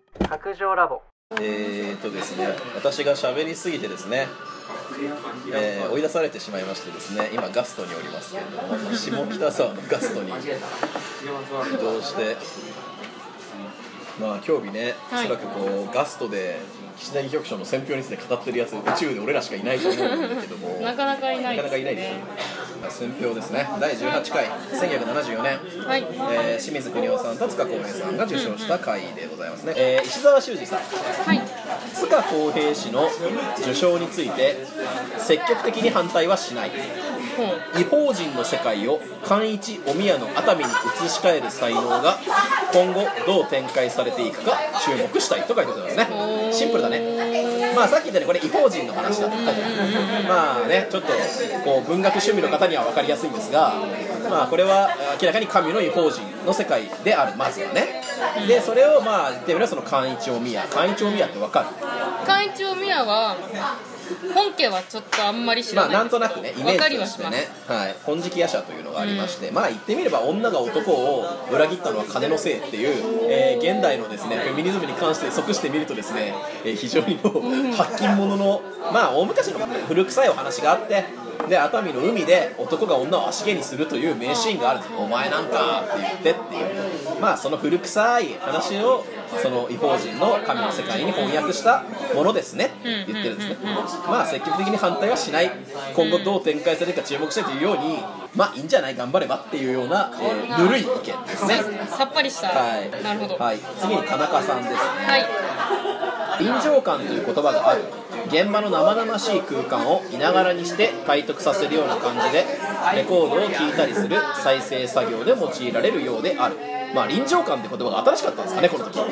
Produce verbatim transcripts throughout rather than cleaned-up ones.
白状ラボ。 えーとですね、私が喋りすぎてですね、えー追い出されてしまいましてですね、今ガストにおりますけれども、下北沢のガストに移動して、まあ今日日ね、おはいそらくこうガストで岸田局長の選票について語ってるやつ、宇宙で俺らしかいないと思うんだけどもなかなかいないなかなかいないですね。選評ですね、だいじゅうはちかい、せんきゅうひゃくななじゅうよねん、 はいえー清水邦夫さんと塚公平さんが受賞した回でございますね。えー石澤修司さん、 はい塚公平氏の受賞について積極的に反対はしない、 ほう異邦人の世界を寛一お宮の熱海に移し替える才能が今後どう展開されていくか注目したいと書いてありますね。シンプルだね。まあさっき言ったようにこれ異邦人の話だった、まあねちょっとこう文学趣味の方には分かりやすいんですが、まあこれは明らかに神の異邦人の世界である、まずはね。でそれをまあ言ってみればその寛一お宮、寛一お宮って分かる？ 寛一お宮は本家はちょっとあんまり知まあらないなんとなくねイメージとしてわかりね、はい、金色夜叉というのがありまして、うん、まあ言ってみれば女が男を裏切ったのは金のせいっていう、えー、現代のですねフェミニズムに関して即してみるとですね、えー、非常にもう発禁者のまあ大昔の古臭いお話があって、で熱海の海で男が女を足毛にするという名シーンがあるんです。お前なんかって言ってっていう、まあその古臭い話をその異邦人の神の世界に翻訳したものですねって言ってるんですね。まあ積極的に反対はしない、今後どう展開されるか注目したいというように、まあいいんじゃない頑張ればっていうような、えー、ぬるい意見ですね。 さっぱりした、 はい、 なるほど、 はい、次に田中さんですね。 はい臨場感という言葉がある、現場の生々しい空間をいながらにして快得させるような感じでレコードを聴いたりする再生作業で用いられるようである。まあ臨場感って言葉が新しかったんですかねこの時、はい、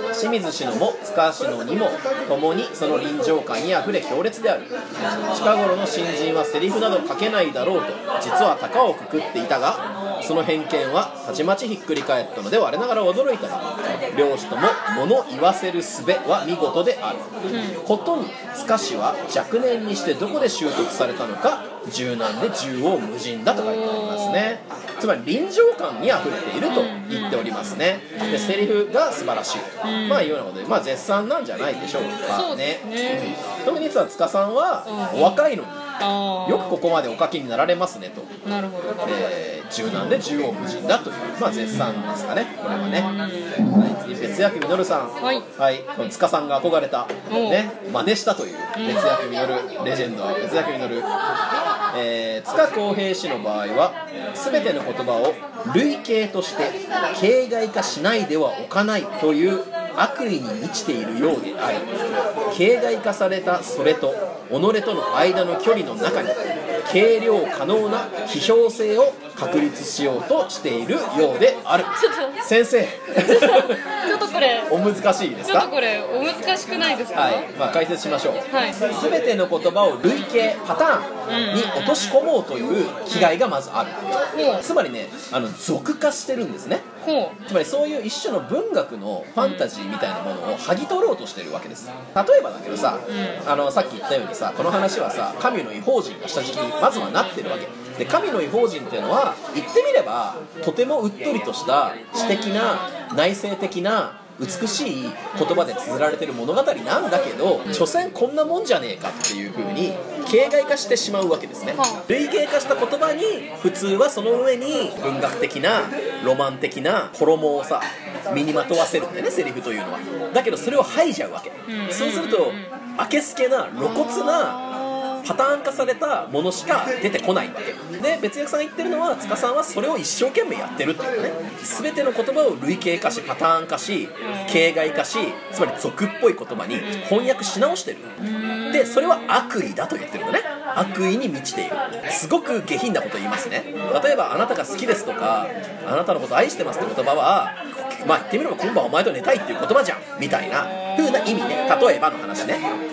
清水氏のも塚氏のにも共にその臨場感にあふれ強烈である。近頃の新人はセリフなど書けないだろうと実は高をくくっていたが、その偏見はたちまちひっくり返ったので我ながら驚いたが、両氏とも物言わせる術は見事である、うん、ことに塚氏は若年にしてどこで習得されたのか柔軟で縦横無尽だと書いてありますね。つまり臨場感にあふれていると言っておりますね。でセリフが素晴らしい、まあいうようなことで、まあ、絶賛なんじゃないでしょうかね。 そうですね、 うん、特に実は塚さんはお若いのによくここまでお書きになられますねと。 なるほど、 えー、柔軟で縦横無尽だという、まあ、絶賛ですかねこれはね。はい、次別役みのるさん、 はい、 はい、この塚さんが憧れた、ね、真似したという別役みのるレジェンド別役みのる、えー、塚公平氏の場合は全ての言葉を類型として形骸化しないではおかないという悪意に満ちているようであり、形骸化されたそれと己との間の距離の中に計量可能な批評性を確立しようとしているようである。先生ちょっとこれお難しいですか？ ちょっとこれお難しくないですか？ はい、まあ、解説しましょう。 はい、 全ての言葉を類型パターンに落とし込もうという気概がまずある、うん、つまりねあの俗化してるんですね。つまりそういう一種の文学のファンタジーみたいなものを剥ぎ取ろうとしてるわけです。例えばだけどさ、うん、あのさっき言ったようにさこの話はさ神の異邦人が下敷きにまずはなってるわけで、神の異邦人っていうのは言ってみればとてもうっとりとした詩的な内省的な美しい言葉で綴られてる物語なんだけど、所詮こんなもんじゃねえかっていう風に形骸化してしまうわけですね。類型化した言葉に普通はその上に文学的なロマン的な衣をさ身にまとわせるんだよねセリフというのは。だけどそれを吐いちゃうわけ。そうするとあけすけな露骨なパターン化されたものしか出てこないわけで、別役さん言ってるのは塚さんはそれを一生懸命やってるっていうね。全ての言葉を類型化しパターン化し形骸化し、つまり俗っぽい言葉に翻訳し直してる。でそれは悪意だと言ってるのね。悪意に満ちている。すごく下品なこと言いますね。例えばあなたが好きですとかあなたのこと愛してますって言葉はまあ言ってみれば今晩お前と寝たいっていう言葉じゃんみたいな風な意味ね。例えばの話ね。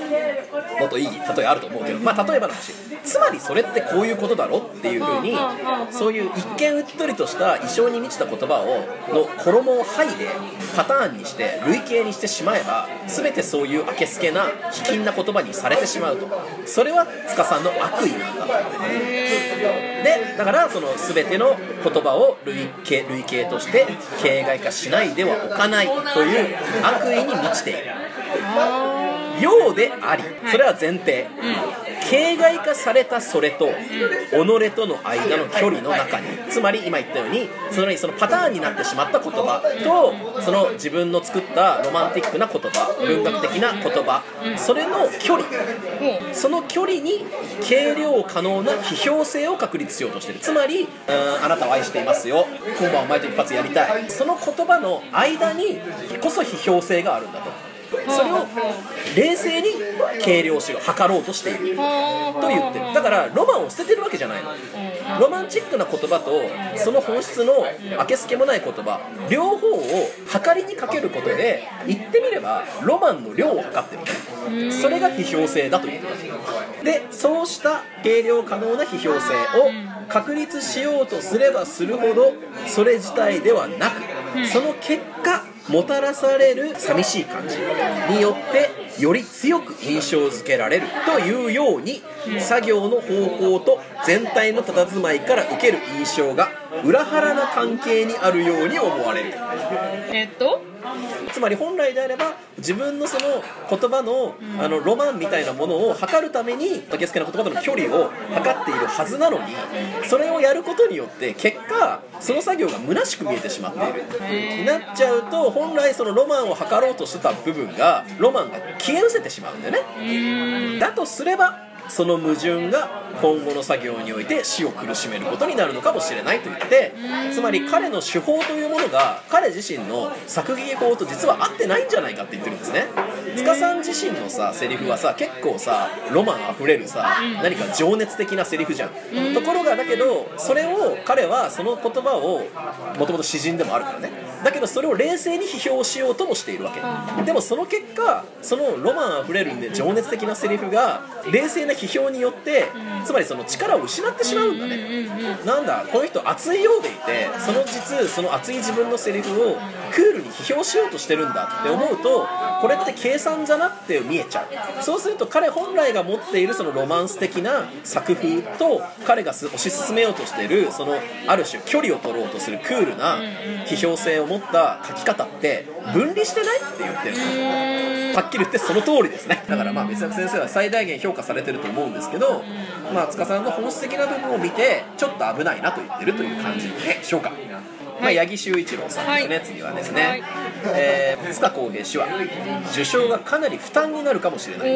もっといい例えあると思うけど、まあ例えばの話、つまりそれってこういうことだろっていう風に、そういう一見うっとりとした意匠に満ちた言葉をの衣を剥いでパターンにして類型にしてしまえば、全てそういうあけすけな卑近な言葉にされてしまうと。それは塚さんの悪意なんだと。でだからその全ての言葉を類型類型として形骸化しないではおかないという悪意に満ちているようであり、それは前提、形骸化されたそれと己との間の距離の中に、つまり今言ったようにそのそのパターンになってしまった言葉と、その自分の作ったロマンティックな言葉、文学的な言葉、それの距離、その距離に計量可能な批評性を確立しようとしている。つまり、あなたを愛していますよ、今晩お前と一発やりたい、その言葉の間にこそ批評性があるんだと。それを冷静に計量しよう、測ろうとしていると言ってる。だからロマンを捨ててるわけじゃないの。ロマンチックな言葉とその本質のあけすけもない言葉、両方を測りにかけることで、言ってみればロマンの量を測ってる。それが批評性だと言ってる。でそうした計量可能な批評性を確立しようとすればするほど、それ自体ではなく、その結果もたらされる寂しい感じによってより強く印象づけられるというように、作業の方向と全体の佇まいから受ける印象が裏腹な関係にあるように思われる。 えっとつまり本来であれば自分のその言葉の、あのロマンみたいなものを測るためにあけすけな言葉との距離を測っているはずなのに、それをやることによって結果その作業が虚しく見えてしまっているになっちゃうと、本来そのロマンを測ろうとしてた部分がロマンが消え失せてしまうんだよね。だとすればその矛盾が今後の作業において死を苦しめることになるのかもしれないと言って、つまり彼の手法というものが彼自身の作劇法と実は合ってないんじゃないかって言ってるんですね。塚さん自身のさセリフはさ結構さロマンあふれるさ、何か情熱的なセリフじゃん。ところがだけどそれを彼はその言葉をもともと詩人でもあるからね、だけどそれを冷静に批評しようともしているわけでも、その結果そのロマンあふれるんで情熱的なセリフが冷静な批評によって、つまりその力を失ってしまうんだね。なんだこの人熱いようでいて、その実その熱い自分のセリフをクールに批評しようとしてるんだって思うと、これって計算じゃなくて見えちゃう。そうすると彼本来が持っているそのロマンス的な作風と、彼が推し進めようとしているそのある種距離を取ろうとするクールな批評性を持った書き方って分離してないって言ってる。はっきり言ってその通りですね。だからまあ別作先生は最大限評価されてると思うんですけど、まあ塚さんの本質的な部分を見てちょっと危ないなと言ってるという感じでしょうか。まあ、八木修一郎さんですね、はい、次はですね、はい、えー、塚公平氏は受賞がかなり負担になるかもしれない。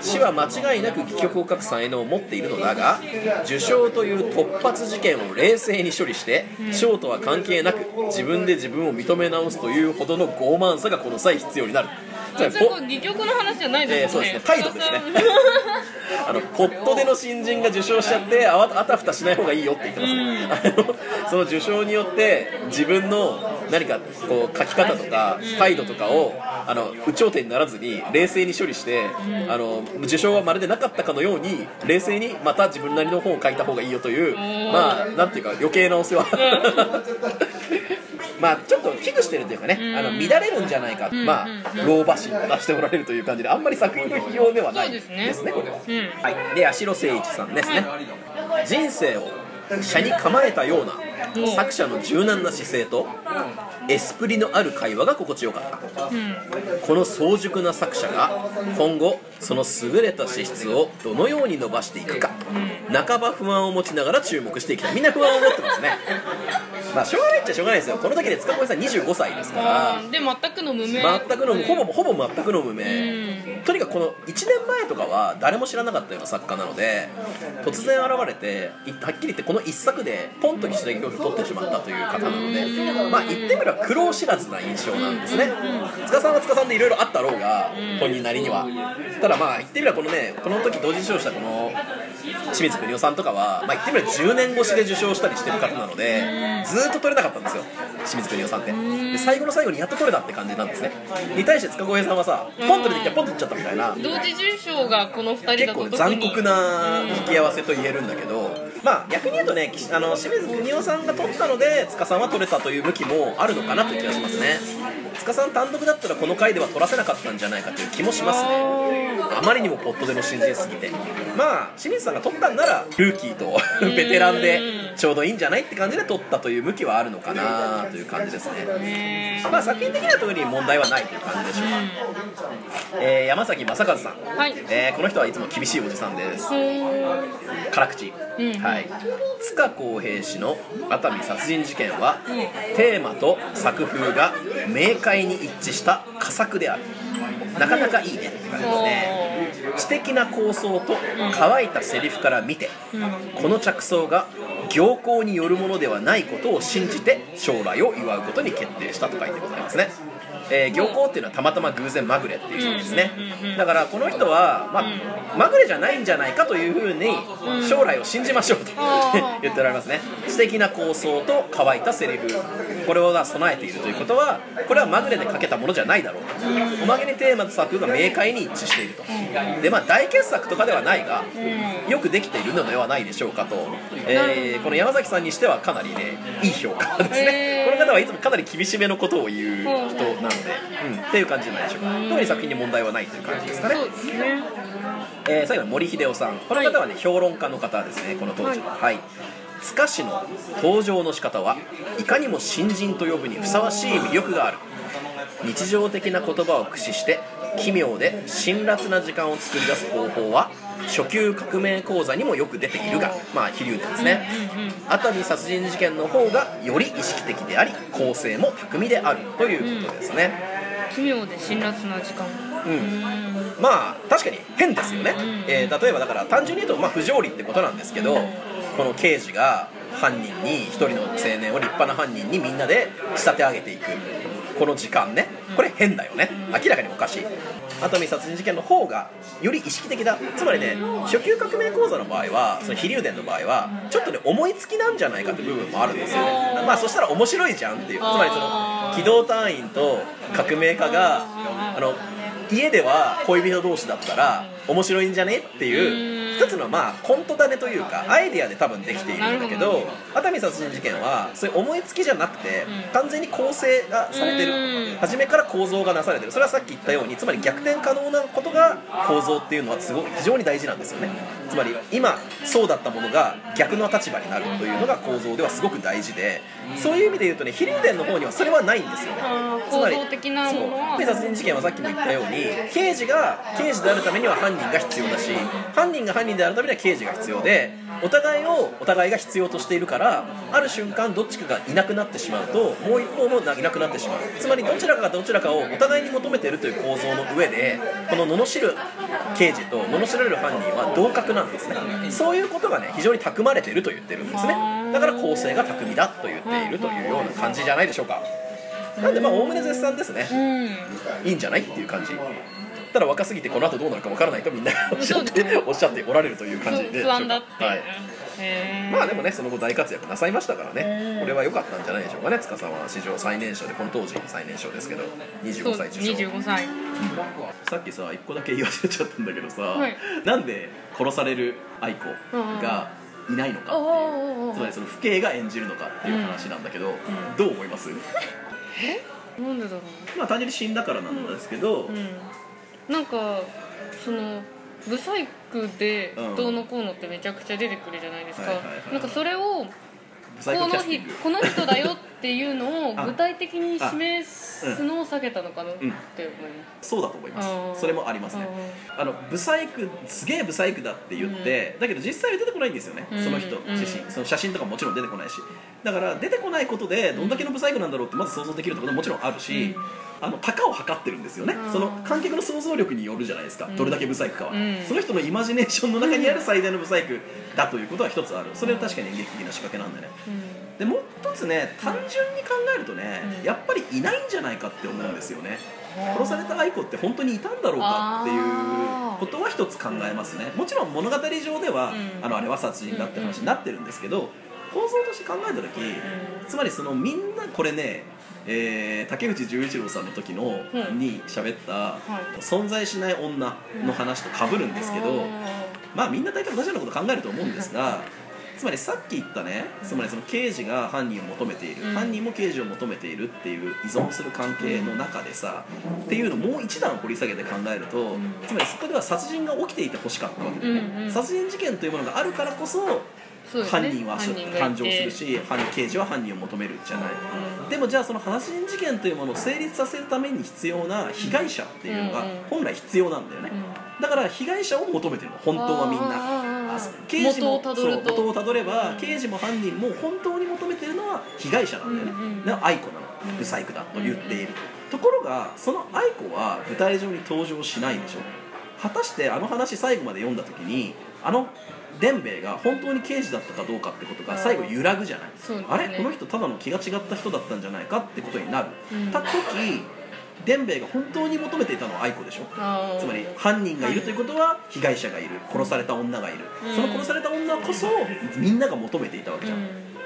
氏は間違いなく戯曲を書く才能を持っているのだが、受賞という突発事件を冷静に処理して賞とは関係なく自分で自分を認め直すというほどの傲慢さがこの際必要になる。 戯曲の話じゃないですよね。 えー、そうですね、態度ですねあのポットでの新人が受賞しちゃってあわあたふたしない方がいいよって言ってます、ね、あのその受賞によって自分の何かこう書き方とか態度とかをあの有頂天にならずに冷静に処理して、あの受賞はまるでなかったかのように冷静にまた自分なりの本を書いた方がいいよという、まあなんていうか余計なお世話まあちょっと危惧してるというかね、あの乱れるんじゃないか、まあ老婆心を出しておられるという感じで、あんまり作品の批評ではないですね、これは、うん、はい。で八代誠一さんですね、人生を車に構えたような作者の柔軟な姿勢とエスプリのある会話が心地よかった、うん、この早熟な作者が今後その優れた資質をどのように伸ばしていくか、うん、半ば不安を持ちながら注目していきたい。みんな不安を持ってますねまあしょうがないっちゃしょうがないですよ。この時で塚越さんにじゅうごさいですから、 で全くの無名、 全くのほぼほぼ全くの無名、うん、とにかくこのいちねんまえとかは誰も知らなかったような作家なので、突然現れてはっきり言ってこの一作でポンと岸田教授を取ってしまったという方なので、まあ言ってみれば苦労知らずな印象なんですね。塚さんは塚さんでいろいろあったろうが、本人なりには。ただまあ言ってみればこのね、この時同時受賞したこの清水邦夫さんとかは、まあ、言ってみればじゅうねん越しで受賞したりしてる方なので、ずーっと取れなかったんですよ、清水邦夫さんって。で最後の最後にやっと取れたって感じなんですね。に対して塚越さんはさ、ポンと出てきてポンといっちゃったみたいな、 同時受賞がこのふたりだと結構残酷な引き合わせと言えるんだけど、まあ逆に言うとね、あの清水邦夫さんが取ったので塚さんは取れたという向きもあるのかなという気がしますね。塚さん単独だったらこの回では取らせなかったんじゃないかという気もしますね。あまりにもポットでの新人すぎて、まあ清水さんが取ったんならルーキーとベテランでちょうどいいんじゃないって感じで取ったという向きはあるのかなという感じですね。まあ作品的には特に問題はないという感じでしょうか。えー、山崎正和さん、はい、えー、この人はいつも厳しいおじさんです。辛口、うん、はい。塚公平氏の熱海殺人事件は、うん、テーマと作風が明快に一致した佳作である。なかなかいいねって感じですね。知的な構想と乾いたセリフから見て、うん、この着想が行幸によるものではないことを信じて将来を祝うことに決定したと書いてございますね。えー、行幸っていうのはたまたま偶然まぐれっていう意味ですね。だからこの人は、まあ、まぐれじゃないんじゃないかというふうに将来を信じましょうと言っておられますね。知的な構想と乾いたセリフ、これを備えているということは、これはまぐれで書けたものじゃないだろうと。おまけにテーマと作風が明快に一致していると。で、まあ大傑作とかではないがよくできているのではないでしょうかと、えー、この山崎さんにしてはかなりね、いい評価ですね。この方はいつもかなり厳しめのことを言う人なので、うん、っていう感じじゃないでしょうか。特に作品に問題はないという感じですかね。そうですね。えー、最後に森秀夫さん、この方はね、はい、評論家の方ですね、この当時は。はい、塚氏の登場の仕方はいかにも新人と呼ぶにふさわしい魅力がある。日常的な言葉を駆使して奇妙で辛辣な時間を作り出す方法は初級革命講座にもよく出ているが、まあ飛龍伝ですね。熱海殺人事件の方がより意識的であり構成も巧みであるということですね。 うん、奇妙で辛辣な時間、 うん、まあ確かに変ですよね。えー、例えばだから単純に言うと、まあ、不条理ってことなんですけど、この刑事が犯人に一人の青年を立派な犯人にみんなで仕立て上げていくこの時間ね、これ変だよね。明らかにおかしい。熱海殺人事件の方がより意識的だ。つまりね、初級革命講座の場合は、その飛龍伝の場合はちょっとね思いつきなんじゃないかという部分もあるんですよね。まあそしたら面白いじゃんっていう。つまりその機動隊員と革命家があの家では恋人同士だったら面白いんじゃねっていう一つのまあコント種というかアイデアで多分できているんだけど、熱海殺人事件はそういう思いつきじゃなくて完全に構成がされてる、初めから構造がなされてる。それはさっき言ったように、つまり逆転可能なことが構造っていうのはすごく非常に大事なんですよね。つまり今そうだったものが逆の立場になるというのが構造ではすごく大事で、そういう意味で言うとね、飛龍伝の方にはそれはないんですよね。つまり構造的なものは、 殺人事件はさっきも言ったように刑事が刑事であるためには犯人が必要だし、犯人が犯人であるためには刑事が必要で、お互いをお互いが必要としているから、ある瞬間どっちかがいなくなってしまうともう一方もいなくなってしまう。つまりどちらかがどちらかをお互いに求めているという構造の上で、この罵る刑事と罵られる犯人は同格なんですね。そういうことがね非常に巧まれていると言ってるんですね。だから構成が巧みだと言っているというような感じじゃないでしょうか。なんでまあおおむね絶賛ですね。いいんじゃないっていう感じ。ただ若すぎてこの後どうなるかわからないとみんなおっしゃっておっしゃっておられるという感じで、 不安だって、 はい、まあでもねその後大活躍なさいましたからね、これは良かったんじゃないでしょうかね。塚さんは史上最年少で、この当時最年少ですけどにじゅうごさい受賞。 にじゅうごさい、うん、 さっきさいっこだけ言わせちゃったんだけどさ、はい、なんで殺される愛子がいないのかっていう、つまりその父兄が演じるのかっていう話なんだけど、うん、どう思います？ え？なんでだろう。 まあ単純に死んだからなんですけど、 うんうん、なんかそのブサイクでどうのこうのってめちゃくちゃ出てくるじゃないですか。なんかそれをこの日この人だよっていうのを具体的に示すのを避けたのかなって思います。 そうだと思います。それもありますね。あのブサイクすげえブサイクだって言って、うん、だけど実際は出てこないんですよね、その人自身。その写真とかもちろん出てこないし、 だから出てこないことでどんだけのブサイクなんだろうってまず想像できるところももちろんあるし、うん、あの高を測ってるんですよね、その観客の想像力によるじゃないですか、うん、どれだけブサイクかは、うん、その人のイマジネーションの中にある最大のブサイクだということは一つある。それは確かに演劇的な仕掛けなんでね、うん、でもう一つね、単純に考えるとね、うん、やっぱりいないんじゃないかって思うんですよね。殺された愛子って本当にいたんだろうかっていうことは一つ考えますね。もちろん物語上では、うん、あのあれは殺人だって話になってるんですけど、構造として考えた時、うん、つまりそのみんなこれね、えー、竹内十一郎さんの時の、うん、に喋った、はい、存在しない女の話と被るんですけど、うん、まあみんな大体同じようなこと考えると思うんですが、つまりさっき言ったね、つまりその刑事が犯人を求めている、うん、犯人も刑事を求めているっていう依存する関係の中でさ、っていうのをもう一段掘り下げて考えると、うん、つまりそこでは殺人が起きていてほしかったわけだよね、うんうん、殺人事件というものがあるからこそ犯人は誕生するし、犯人刑事は犯人を求めるじゃない、うん、でもじゃあその殺人事件というものを成立させるために必要な被害者っていうのが本来必要なんだよね、うん、だから被害者を求めてるの本当はみんな。刑事も元をたどれば、うん、刑事も犯人も本当に求めてるのは被害者なんだよね、うんうん、だから愛子なの、ブサイクだと言っている、うんうん、ところがその愛子は舞台上に登場しないでしょ。果たしてあの話最後まで読んだ時にあの伝兵衛が本当に刑事だったかどうかってことが最後揺らぐじゃない、ね、あれこの人ただの気が違った人だったんじゃないかってことになる、うん、た時伝兵衛が本当に求めていたのは愛子でしょ。つまり犯人がいるということは被害者がいる、殺された女がいる、うん、その殺された女こそみんなが求めていたわけじゃん、うん、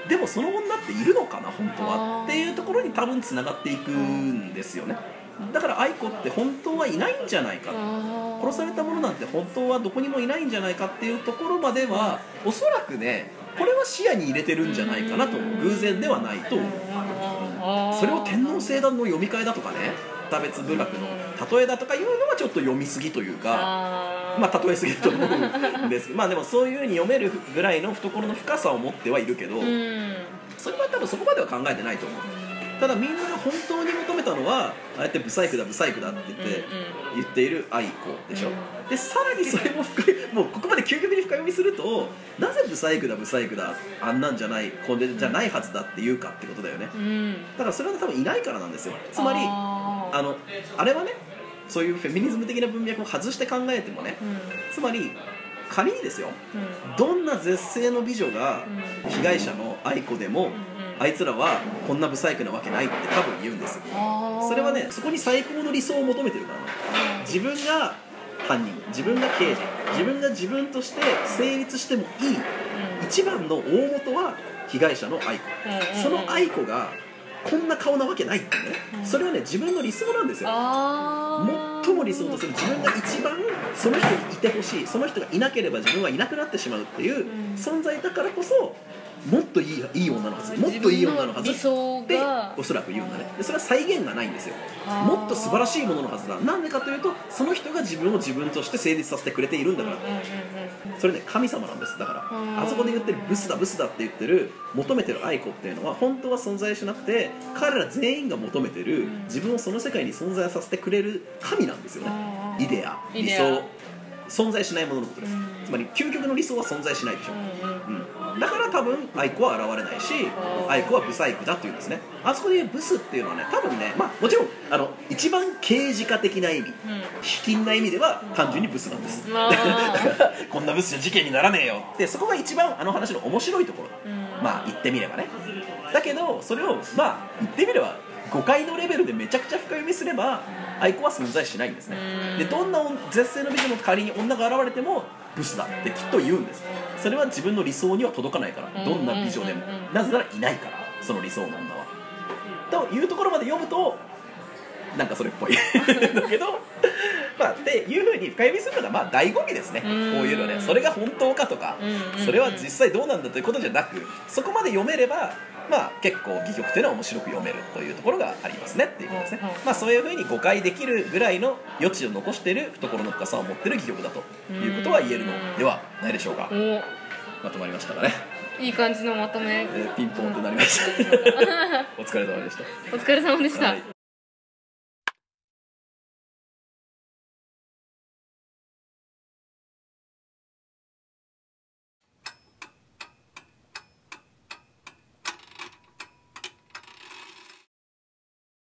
でもその女っているのかな本当はっていうところに多分つながっていくんですよね。だから愛子って本当はいないんじゃないか、殺された者なんて本当はどこにもいないんじゃないかっていうところまではおそらくねこれは視野に入れてるんじゃないかなと、偶然ではないと思う、うん、それを天王星団の読み替えだとかね多別部学の例えだとかいうのはちょっと読みすぎというか、まあ例えすぎると思うんですけどまあでもそういう風に読めるぐらいの懐の深さを持ってはいるけど、それは多分そこまでは考えてないと思う。ただみんなが本当に求めたのはああやってブサイクだブサイクだって言って、言っている愛子でしょ、うん、でさらにそれも深いもうここまで究極に深読みするとなぜブサイクだブサイクだあんなんじゃないこれじゃないはずだっていうかってことだよね、うん、だからそれは多分いないからなんですよ。つまり あ, あのあれはねそういうフェミニズム的な文脈を外して考えてもね、うん、つまり仮にですよ、うん、どんな絶世の美女が被害者の愛子でも、うん、あいつらはこんなブサイクなわけないって多分言うんですよ。それはねそこに最高の理想を求めてるからね。自分が犯人、自分が刑事、自分が自分として成立してもいい、うん、一番の大元は被害者の愛子、うん、その愛子がこんな顔なわけないってね、うん、それはね自分の理想なんですよ。最も理想とする自分が一番その人にいてほしい、その人がいなければ自分はいなくなってしまうっていう存在だからこそもっといい、いい女のはず、もっといい女のはずっておそらく言うんだね。でそれは再現がないんですよ。もっと素晴らしいもののはずだ。なんでかというとその人が自分を自分として成立させてくれているんだから。それね神様なんです。だからあそこで言ってるブスだブスだって言ってる求めてる愛子っていうのは本当は存在しなくて、彼ら全員が求めてる自分をその世界に存在させてくれる神なんですよね。イデア、理想、存在しないもののことです。つまり究極の理想は存在しないでしょ、うん、だから多分愛子は現れないし、愛子はブサイクだっていうんですね。あそこで言うブスっていうのはね多分ね、まあもちろんあの一番刑事化的な意味、卑近な意味では単純にブスなんです、うん、だからこんなブスじゃ事件にならねえよってそこが一番あの話の面白いところ、うん、まあ言ってみればね。だけどそれをまあ言ってみれば誤解のレベルでめちゃくちゃ深読みすれば愛子は存在しないんですね。でどんな絶世の美女の仮に女が現れてもブスだってきっと言うんです。それは自分の理想には届かないから、どんな美女でも、なぜならいないからその理想の女はというところまで読むとなんかそれっぽいだけどまあっていう風に深読みするのがまあ醍醐味ですね。こういうのね、それが本当かとかそれは実際どうなんだということじゃなく、そこまで読めればまあ結構戯曲というのは面白く読めるというところがありますねっていうことですね。まあそういう風に誤解できるぐらいの余地を残している懐の深さを持っている戯曲だということは言えるのではないでしょうか。まとまりましたかね。 いい感じのまとめ、 えー、ピンポンとなりましたお疲れ様でした。 お疲れ様でした、はい。